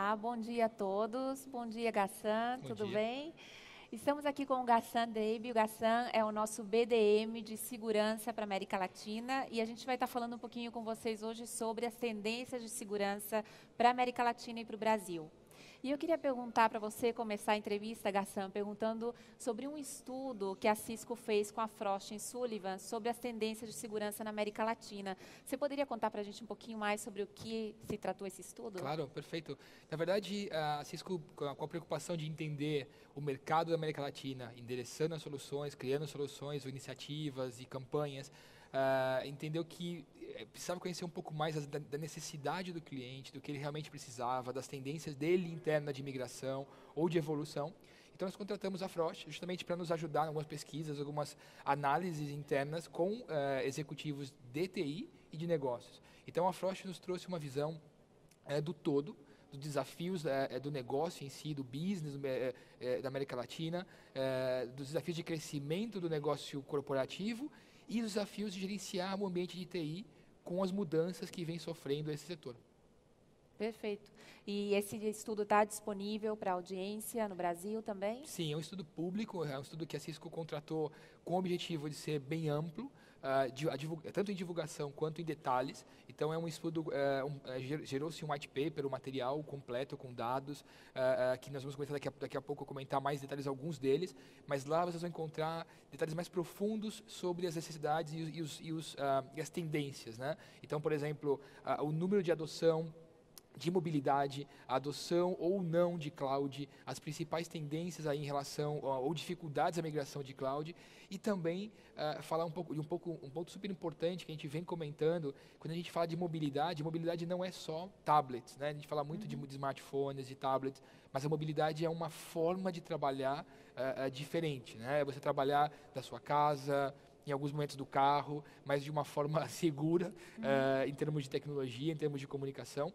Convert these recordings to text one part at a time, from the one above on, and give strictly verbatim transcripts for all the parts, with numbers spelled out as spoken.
Olá, bom dia a todos. Bom dia, Gassan, Bom tudo dia. bem? Estamos aqui com o Gassan Deibe. O Gassan é o nosso B D M de segurança para a América Latina e a gente vai estar falando um pouquinho com vocês hoje sobre as tendências de segurança para a América Latina e para o Brasil. E eu queria perguntar para você, começar a entrevista, Gassan, perguntando sobre um estudo que a Cisco fez com a Frost e Sullivan sobre as tendências de segurança na América Latina. Você poderia contar para a gente um pouquinho mais sobre o que se tratou esse estudo? Claro, perfeito. Na verdade, a Cisco, com a com a preocupação de entender o mercado da América Latina, endereçando as soluções, criando soluções, iniciativas e campanhas, ah, entendeu que eh, precisava conhecer um pouco mais as- da, da necessidade do cliente, do que ele realmente precisava, das tendências dele interna de migração ou de evolução. Então, nós contratamos a Frost justamente para nos ajudar em algumas pesquisas, algumas análises internas com eh, executivos de T I e de negócios. Então, a Frost nos trouxe uma visão é, do todo, dos desafios é, é, do negócio em si, do business é, é, da América Latina, é, dos desafios de crescimento do negócio corporativo e os desafios de gerenciar o ambiente de T I com as mudanças que vem sofrendo esse setor. Perfeito. E esse estudo está disponível para audiência no Brasil também? Sim, é um estudo público, é um estudo que a Cisco contratou com o objetivo de ser bem amplo, ah, de- a divulga- tanto em divulgação quanto em detalhes. Então, é um estudo, é, um, é, ger- gerou-se um white paper, um material completo com dados, ah, ah, que nós vamos comentar daqui a, daqui a pouco, comentar mais detalhes, alguns deles, mas lá vocês vão encontrar detalhes mais profundos sobre as necessidades e, os, e os- e os, ah, e as tendências, né? Então, por exemplo, ah, o número de adoção de mobilidade, a adoção ou não de cloud, as principais tendências aí em relação ó, ou dificuldades da migração de cloud e também ah, falar um pouco de um pouco um ponto super importante que a gente vem comentando quando a gente fala de mobilidade. Mobilidade não é só tablets, né? A gente fala muito de, Uhum. de smartphones, de tablets, mas a mobilidade é uma forma de trabalhar ah, ah, diferente, né? É você trabalhar da sua casa, em alguns momentos do carro, mas de uma forma segura Uhum. ah, em termos de tecnologia, em termos de comunicação.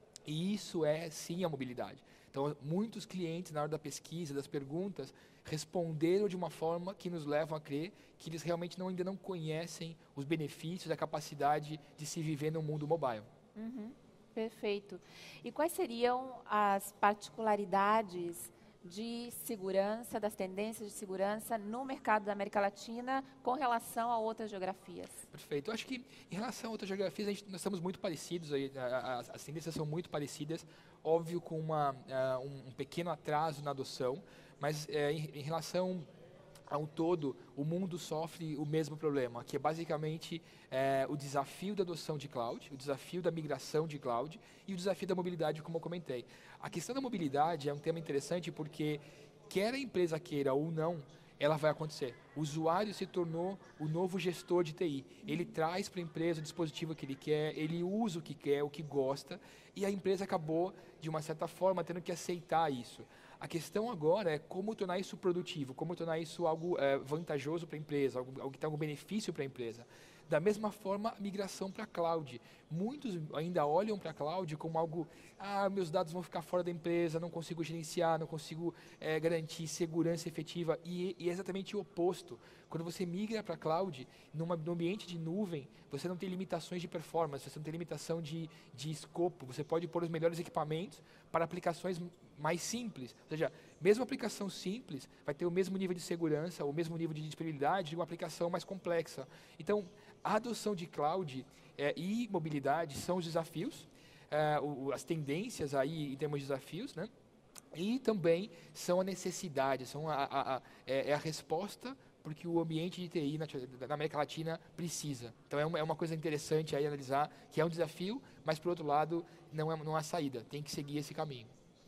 E isso é sim a mobilidade. Então, muitos clientes, na hora da pesquisa, das perguntas, responderam de uma forma que nos levam a crer que eles realmente não, ainda não conhecem os benefícios, a capacidade de se viver no mundo mobile. Uhum. Perfeito. E quais seriam as particularidades de segurança, das tendências de segurança no mercado da América Latina com relação a outras geografias? Perfeito. Eu acho que em relação a outras geografias, a gente, nós estamos muito parecidos, aí, a- a- as, as tendências são muito parecidas, óbvio com uma, ah, um, um pequeno atraso na adoção, mas eh, em, em relação ao todo, o mundo sofre o mesmo problema, que é basicamente eh, o desafio da adoção de cloud, o desafio da migração de cloud e o desafio da mobilidade, como eu comentei. A questão da mobilidade é um tema interessante porque, quer a empresa queira ou não, ela vai acontecer. O usuário se tornou o novo gestor de T I. Ele traz para a empresa o dispositivo que ele quer, ele usa o que quer, o que gosta, e a empresa acabou, de uma certa forma, tendo que aceitar isso. A questão agora é como tornar isso produtivo, como tornar isso algo eh, vantajoso para a empresa, algo, algo que tenha algum benefício para a empresa. Da mesma forma, a migração para a cloud. Muitos ainda olham para a cloud como algo, ah, meus dados vão ficar fora da empresa, não consigo gerenciar, não consigo eh, garantir segurança efetiva. E, e é exatamente o oposto. Quando você migra para a cloud, numa, num ambiente de nuvem, você não tem limitações de performance, você não tem limitação de, de escopo, você pode pôr os melhores equipamentos para aplicações mais simples. Ou seja, mesmo aplicação simples vai ter o mesmo nível de segurança, o mesmo nível de disponibilidade de uma aplicação mais complexa. Então, a adoção de cloud eh, e mobilidade são os desafios, eh, o- as tendências aí em termos de desafios, né? E também são a necessidade, são a, a- a- é, é a resposta porque o ambiente de T I na, na América Latina precisa. Então é uma, é uma coisa interessante aí analisar, que é um desafio, mas por outro lado não é, não há saída, tem que seguir esse caminho.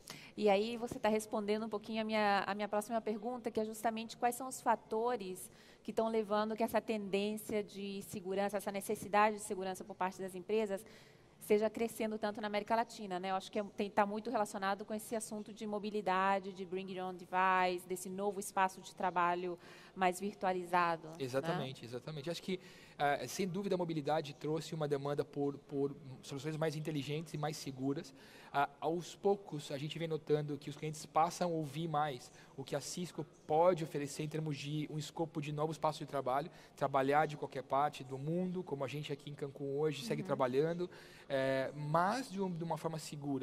E aí você está respondendo um pouquinho a minha, a minha próxima pergunta, que é justamente quais são os fatores que estão levando que essa tendência de segurança, essa necessidade de segurança por parte das empresas seja crescendo tanto na América Latina, né? Eu acho que está muito relacionado com esse assunto de mobilidade, de bring your own device, desse novo espaço de trabalho mais virtualizado, né? Exatamente, exatamente. Acho que, ah, sem dúvida, a mobilidade trouxe uma demanda por, por soluções mais inteligentes e mais seguras. Ah, aos poucos, a gente vem notando que os clientes passam a ouvir mais o que a Cisco pode oferecer em termos de um escopo de novos passos de trabalho, trabalhar de qualquer parte do mundo, como a gente aqui em Cancún hoje segue Uhum. trabalhando, eh, mas de, um- de uma forma segura.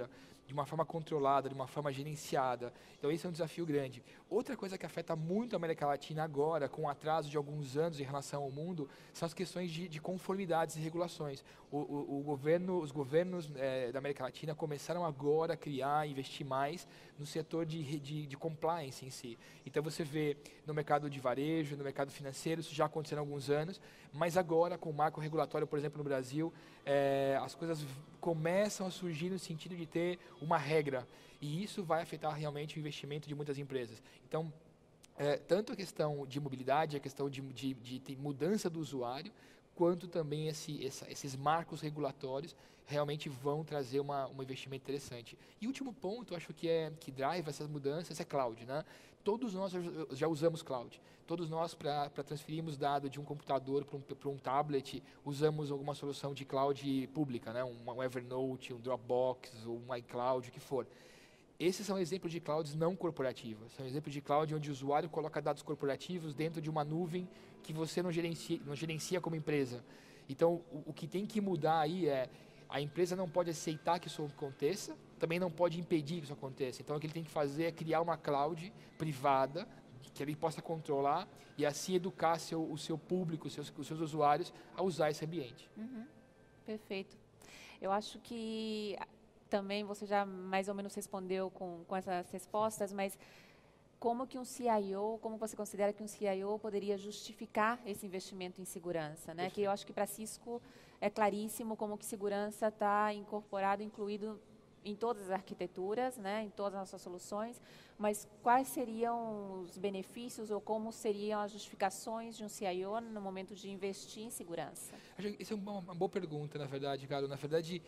de uma forma controlada, de uma forma gerenciada. Então, esse é um desafio grande. Outra coisa que afeta muito a América Latina agora, com o atraso de alguns anos em relação ao mundo, são as questões de, de conformidades e regulações. O, o, o governo, os governos é, da América Latina começaram agora a criar, investir mais no setor de, de, de compliance em si. Então, você vê no mercado de varejo, no mercado financeiro, isso já aconteceu há alguns anos, mas agora, com o marco regulatório, por exemplo, no Brasil, é, as coisas começam a surgir no sentido de ter uma regra, e isso vai afetar realmente o investimento de muitas empresas. Então, é, tanto a questão de mobilidade, a questão de, de, de mudança do usuário, quanto também esse, essa, esses marcos regulatórios realmente vão trazer uma, um investimento interessante. E o último ponto, eu acho que é que drive essas mudanças é cloud, né? Todos nós já usamos cloud. Todos nós, para transferirmos dados de um computador para um, um tablet, usamos alguma solução de cloud pública, né? um, um Evernote, um Dropbox, um iCloud, o que for. Esses são exemplos de clouds não corporativas. São exemplos de cloud onde o usuário coloca dados corporativos dentro de uma nuvem que você não gerencia, não gerencia como empresa. Então, o, o que tem que mudar aí é a empresa não pode aceitar que isso aconteça, também não pode impedir que isso aconteça. Então, o que ele tem que fazer é criar uma cloud privada que ele possa controlar e assim educar seu, o seu público, os seus, os seus usuários a usar esse ambiente. Uhum. Perfeito. Eu acho que também você já mais ou menos respondeu com, com essas respostas, mas como que um C I O, como você considera que um C I O poderia justificar esse investimento em segurança, né? Que eu acho que para a Cisco é claríssimo como que segurança está incorporado, incluído em todas as arquiteturas, né, em todas as nossas soluções, mas quais seriam os benefícios ou como seriam as justificações de um C I O no momento de investir em segurança? Essa é uma, uma boa pergunta, na verdade, Carol. Na verdade,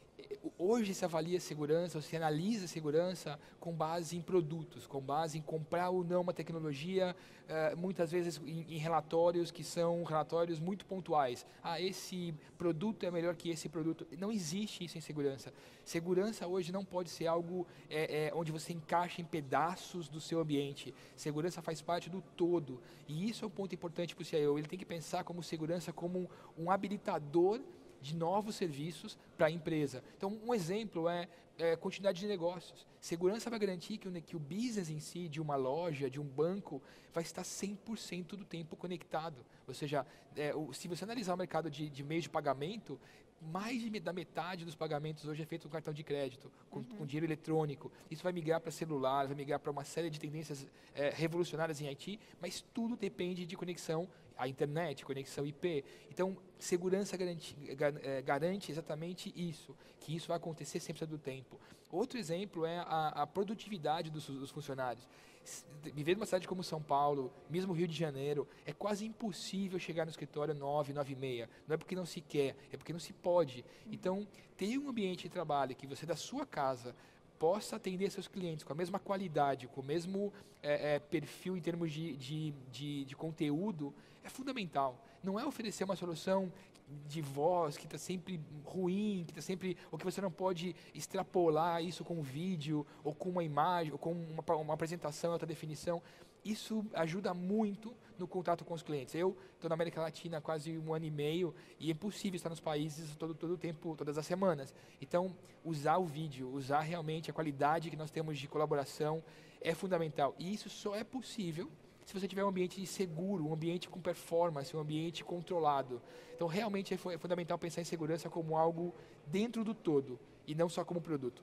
hoje se avalia segurança, ou se analisa segurança com base em produtos, com base em comprar ou não uma tecnologia, uh, muitas vezes em, em relatórios que são relatórios muito pontuais. Ah, esse produto é melhor que esse produto. Não existe isso em segurança. Segurança hoje não pode ser algo é, é, onde você encaixa em pedaços do seu ambiente. Segurança faz parte do todo. E isso é um ponto importante para o C I O. Ele tem que pensar como segurança como um, um habilitador de novos serviços para a empresa. Então, um exemplo é, é continuidade de negócios. Segurança vai garantir que o, que o business em si, de uma loja, de um banco, vai estar cem por cento do tempo conectado. Ou seja, é, o, se você analisar o mercado de, de meios de pagamento, mais de, da metade dos pagamentos hoje é feito com cartão de crédito, com, uhum. com dinheiro eletrônico. Isso vai migrar para celular, vai migrar para uma série de tendências é, revolucionárias em I T, mas tudo depende de conexão à internet, conexão I P. Então, segurança garante, garante exatamente isso, que isso vai acontecer cem por cento do tempo. Outro exemplo é a, a produtividade dos, dos funcionários. Viver numa cidade como São Paulo, mesmo Rio de Janeiro, é quase impossível chegar no escritório nove, nove e meia. Não é porque não se quer, é porque não se pode. Então, ter um ambiente de trabalho que você da sua casa possa atender seus clientes com a mesma qualidade, com o mesmo é, é, perfil em termos de, de, de, de conteúdo, é fundamental. Não é oferecer uma solução de voz que está sempre ruim, que está sempre, ou que você não pode extrapolar isso com um vídeo, ou com uma imagem, ou com uma, uma apresentação em alta definição. Isso ajuda muito no contato com os clientes. Eu estou na América Latina há quase um ano e meio e é impossível estar nos países todo, todo o tempo, todas as semanas. Então, usar o vídeo, usar realmente a qualidade que nós temos de colaboração é fundamental. E isso só é possível se você tiver um ambiente seguro, um ambiente com performance, um ambiente controlado. Então, realmente é fundamental pensar em segurança como algo dentro do todo e não só como produto.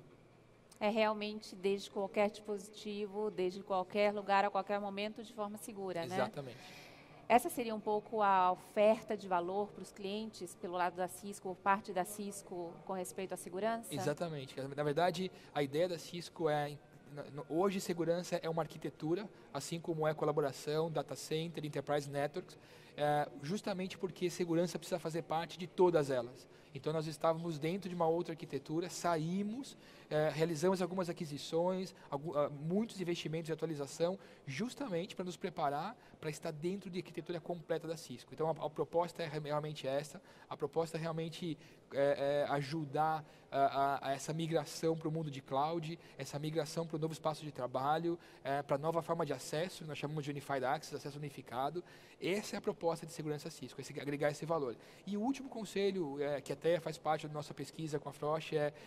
É realmente desde qualquer dispositivo, desde qualquer lugar, a qualquer momento, de forma segura, né? Exatamente. Essa seria um pouco a oferta de valor para os clientes, pelo lado da Cisco, ou parte da Cisco, com respeito à segurança? Exatamente. Na verdade, a ideia da Cisco é... Hoje, segurança é uma arquitetura, assim como é colaboração, data center, enterprise networks, é, justamente porque segurança precisa fazer parte de todas elas. Então, nós estávamos dentro de uma outra arquitetura, saímos, é, realizamos algumas aquisições, algum, uh, muitos investimentos de atualização, justamente para nos preparar para estar dentro de arquitetura completa da Cisco. Então, a, a proposta é realmente essa, a proposta é realmente é, é, ajudar a, a, a essa migração para o mundo de cloud, essa migração para o novo espaço de trabalho, é, para a nova forma de acesso, nós chamamos de Unified Access, acesso unificado. Essa é a proposta de segurança Cisco, esse, agregar esse valor. E o último conselho, é, que até faz parte da nossa pesquisa com a Frost, é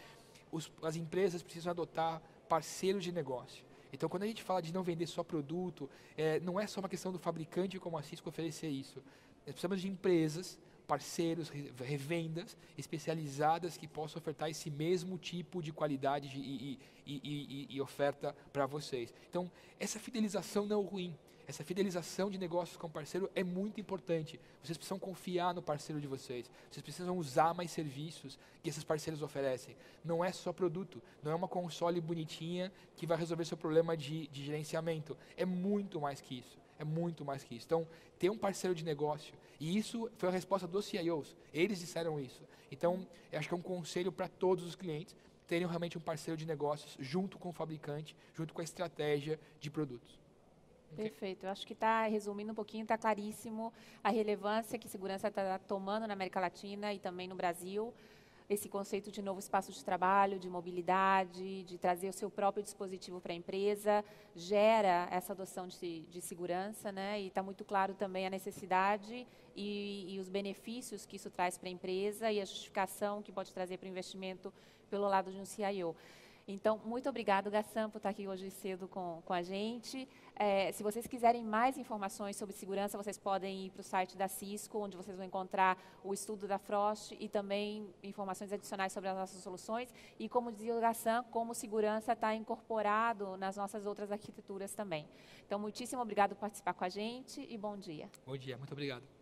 os, as empresas precisam adotar parceiros de negócio. Então, quando a gente fala de não vender só produto, é, não é só uma questão do fabricante como a Cisco oferecer isso. Nós precisamos de empresas, parceiros, revendas especializadas que possam ofertar esse mesmo tipo de qualidade de, e, e, e, e oferta para vocês. Então, essa fidelização não é ruim. Essa fidelização de negócios com parceiro é muito importante. Vocês precisam confiar no parceiro de vocês. Vocês precisam usar mais serviços que esses parceiros oferecem. Não é só produto. Não é uma console bonitinha que vai resolver seu problema de, de gerenciamento. É muito mais que isso. É muito mais que isso. Então, ter um parceiro de negócio. E isso foi a resposta dos C I Os. Eles disseram isso. Então, eu acho que é um conselho para todos os clientes terem realmente um parceiro de negócios junto com o fabricante, junto com a estratégia de produtos. Perfeito. Eu acho que está resumindo um pouquinho, está claríssimo a relevância que segurança está tomando na América Latina e também no Brasil. Esse conceito de novo espaço de trabalho, de mobilidade, de trazer o seu próprio dispositivo para a empresa, gera essa adoção de, de segurança, né? E está muito claro também a necessidade e, e os benefícios que isso traz para a empresa e a justificação que pode trazer para o investimento pelo lado de um C I O. Então, muito obrigado, Gassan, por estar aqui hoje cedo com, com a gente. É, se vocês quiserem mais informações sobre segurança, vocês podem ir para o site da Cisco, onde vocês vão encontrar o estudo da Frost e também informações adicionais sobre as nossas soluções. E, como dizia o Gassan, como segurança está incorporado nas nossas outras arquiteturas também. Então, muitíssimo obrigado por participar com a gente e bom dia. Bom dia, muito obrigado.